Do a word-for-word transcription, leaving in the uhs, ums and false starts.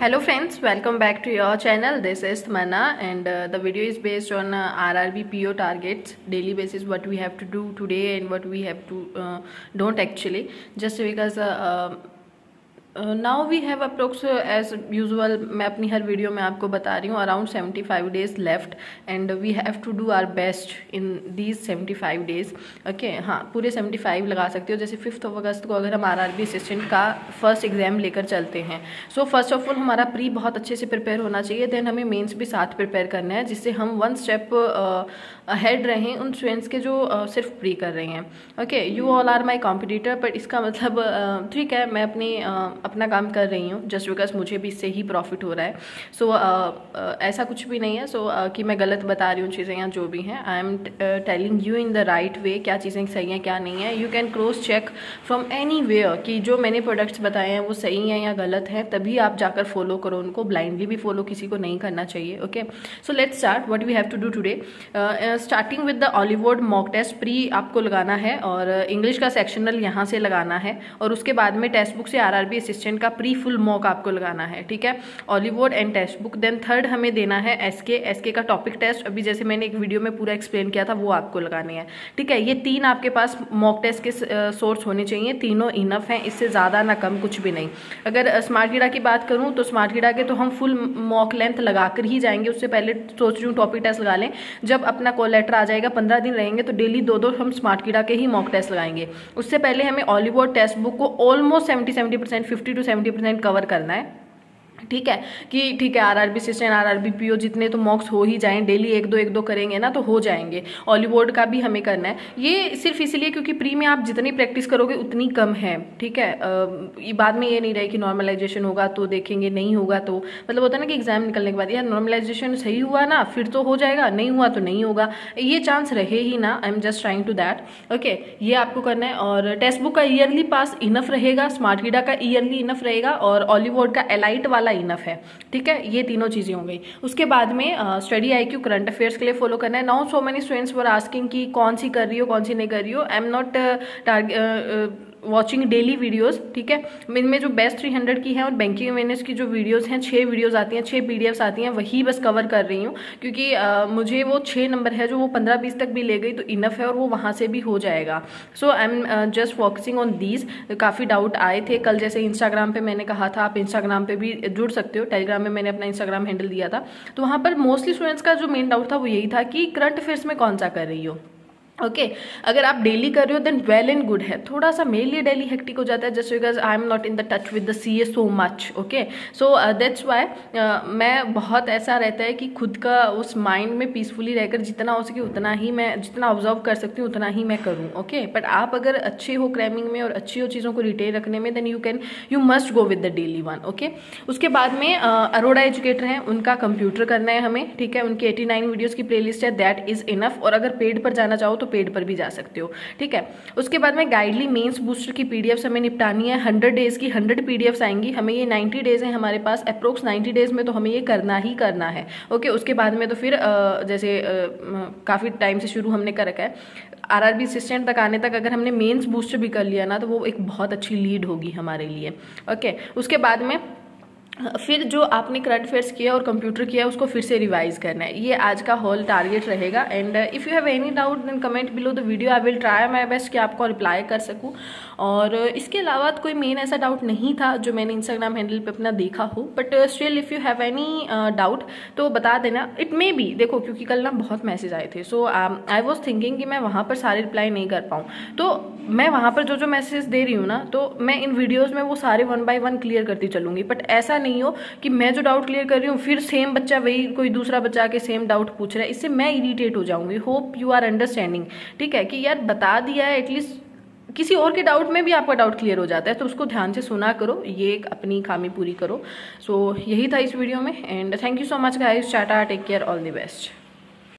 Hello friends, welcome back to your channel. This is Tmanna and uh, the video is based on uh, R R B P O targets, daily basis, what we have to do today and what we have to uh, don't actually, just because uh, uh, now we have approx as usual मैं अपनी हर video में आपको बता रही हूँ around seventy five days left and we have to do our best in these seventy five days okay. हाँ, पूरे सेवेंटी फाइव लगा सकते हो। जैसे फिफ्थ ऑफ अगस्त को अगर हम आरआरबी असिस्टेंट का फर्स्ट एग्जाम लेकर चलते हैं, सो फर्स्ट ऑफ ऑल हमारा प्री बहुत अच्छे से प्रिपेयर होना चाहिए, देन हमें मेंस भी साथ प्रिपेयर करना है, जिससे हम वन स्टेप अहेड रहें उन स्टूडेंट्स के जो uh, सिर्फ प्री कर रहे हैं। Okay, you all are my competitor, but इसका मतलब ठीक uh, है, मैं अपनी uh, अपना काम कर रही हूँ जस्ट बिकॉज मुझे भी इससे ही प्रॉफिट हो रहा है। सो so, uh, uh, ऐसा कुछ भी नहीं है सो so, uh, कि मैं गलत बता रही हूँ चीज़ें या जो भी हैं। I am telling you in the right way, क्या चीज़ें सही हैं क्या नहीं है। You can cross check from anywhere कि जो मैंने प्रोडक्ट्स बताए हैं वो सही हैं या गलत हैं, तभी आप जाकर फॉलो करो उनको। ब्लाइंडली भी फॉलो किसी को नहीं करना चाहिए। Okay, so let's start what we have to do today. Starting with the Oliveboard mock test pre आपको लगाना है और इंग्लिश uh, का सेक्शनल यहाँ से लगाना है और उसके बाद में टेक्स्ट बुक से आरआरबी असिस्टेंट का प्री फुल मॉक आपको लगाना है। ठीक है, Oliveboard and text book. Then third हमें देना है एसके एसके का टॉपिक टेस्ट, अभी जैसे मैंने एक वीडियो में पूरा एक्सप्लेन किया था वो आपको लगाने हैं। ठीक है, ये तीन आपके पास मॉक टेस्ट के सोर्स होने चाहिए, तीनों इनफ हैं, इससे ज़्यादा ना कम कुछ भी नहीं। अगर स्मार्ट कीड़ा की बात करूँ तो स्मार्ट कीड़ा के तो हम फुल मॉक लेंथ लगाकर ही जाएंगे। उससे पहले सोच रही हूँ टॉपिक टेस्ट लगा लें, जब अपना कॉल लेटर आ जाएगा पंद्रह दिन रहेंगे तो डेली दो दो हम स्मार्ट कीड़ा के ही मॉक टेस्ट लगाएंगे। उससे पहले हमें ऑलिवुड टेक्स्ट बुक को almost seventy seventy percent fifty to seventy percent cover करना है। ठीक है कि ठीक है, आरआरबी असिस्टेंट आरआरबी पीओ जितने तो मॉक्स हो ही जाएं, डेली एक दो एक दो करेंगे ना तो हो जाएंगे। ऑलिवुड का भी हमें करना है, ये सिर्फ इसलिए क्योंकि प्री में आप जितनी प्रैक्टिस करोगे उतनी कम है। ठीक है, आ, बाद में ये नहीं रहे कि नॉर्मलाइजेशन होगा तो देखेंगे, नहीं होगा तो मतलब होता है ना कि एग्जाम निकलने के बाद यार नॉर्मलाइजेशन सही हुआ ना फिर तो हो जाएगा, नहीं हुआ तो नहीं होगा, ये चांस रहे ही ना। I am just trying to that. Okay, ये आपको करना है और टेक्स्ट बुक का ईयरली पास इनफ रहेगा, स्मार्ट कीड़ा का ईयरली इनफ रहेगा और ऑलिवुड का एलाइट वाला इनफ है। ठीक है, ये तीनों चीजें हो गई। उसके बाद में स्टडी आईक्यू करंट अफेयर्स के लिए फॉलो करना है। Now so many students were asking कि कौन सी कर रही हो कौन सी नहीं कर रही हो। I am not target watching daily videos. ठीक है, इनमें जो बेस्ट थ्री हंड्रेड की है और बैंकिंग अवेयरनेस की जो वीडियोस हैं, छः वीडियोस आती हैं, छः पीडीएफ्स आती हैं, वही बस कवर कर रही हूँ क्योंकि आ, मुझे वो छः नंबर है जो वो पंद्रह बीस तक भी ले गई तो इनफ है और वो वहाँ से भी हो जाएगा। So I am just focusing on these. काफ़ी डाउट आए थे कल, जैसे इंस्टाग्राम पे मैंने कहा था आप इंस्टाग्राम पे भी जुड़ सकते हो, टेलीग्राम में मैंने अपना इंस्टाग्राम हैंडल दिया था, तो वहाँ पर मोस्टली स्टूडेंट्स का जो मेन डाउट था वो यही था कि करंट अफेयर्स में कौन सा कर रही हो। ओके okay, अगर आप डेली कर रहे हो देन वेल एंड गुड है। थोड़ा सा मेरे लिए डेली हेक्टिक हो जाता है just because I am not in the touch with the C A so much. Okay, so that's why मैं बहुत ऐसा रहता है कि खुद का उस माइंड में पीसफुली रहकर जितना हो सके उतना ही मैं जितना ऑब्जर्व कर सकती हूँ उतना ही मैं करूँ। ओके, बट आप अगर अच्छे हो क्रैमिंग में और अच्छी हो चीज़ों को रिटेन रखने में then you can you must go with the daily one. Okay, उसके बाद में अरोड़ा एजुकेटर हैं, उनका कंप्यूटर करना है हमें। ठीक है, उनकी एटी नाइन वीडियोज़ की प्ले लिस्ट है, दैट इज इनफ। और अगर पेड पर जाना चाहो तो पेड पर भी जा सकते हो। ठीक है, उसके बाद में गाइडली मेंस बूस्टर की पीडीएफ्स हमें निपटानी है। हंड्रेड डेज की हंड्रेड पीडीएफ्स आएंगी, हमें ये नाइन्टी डेज है हमारे पास, अप्रोक्स नाइन्टी डेज में तो हमें ये करना ही करना है। ओके, उसके बाद में तो फिर जैसे काफ़ी टाइम से शुरू हमने कर रखा है, आरआरबी असिस्टेंट तक आने तक अगर हमने मेंस बूस्टर भी कर लिया ना तो वो एक बहुत अच्छी लीड होगी हमारे लिए। ओके, उसके बाद में फिर जो आपने करंट अफेयर्स किया और कंप्यूटर किया उसको फिर से रिवाइज करना है, ये आज का होल टारगेट रहेगा। And if you have any doubt then comment below the video, I will try my best कि आपको रिप्लाई कर सकूं। और इसके अलावा कोई मेन ऐसा डाउट नहीं था जो मैंने इंस्टाग्राम हैंडल पे अपना देखा हो, but still if you have any doubt तो बता देना। इट मे बी, देखो क्योंकि कल ना बहुत मैसेज आए थे, सो आई वॉज थिंकिंग कि मैं वहाँ पर सारे रिप्लाई नहीं कर पाऊँ, तो मैं वहाँ पर जो जो मैसेज दे रही हूँ ना तो मैं इन वीडियोज़ में वो सारे वन बाय वन क्लियर करती चलूँगी। बट ऐसा नहीं हो कि मैं जो डाउट क्लियर कर रही हूँ फिर सेम बच्चा वही कोई दूसरा बच्चा आके सेम डाउट पूछ रहा है, इससे मैं इरिटेट हो जाऊंगी। Hope you are understanding. ठीक है, कि यार बता दिया है, एटलीस्ट किसी और के डाउट में भी आपका डाउट क्लियर हो जाता है तो उसको ध्यान से सुना करो, ये एक अपनी खामी पूरी करो। सो so, यही था इस वीडियो में and thank you so much guys, tata, take care, all the best.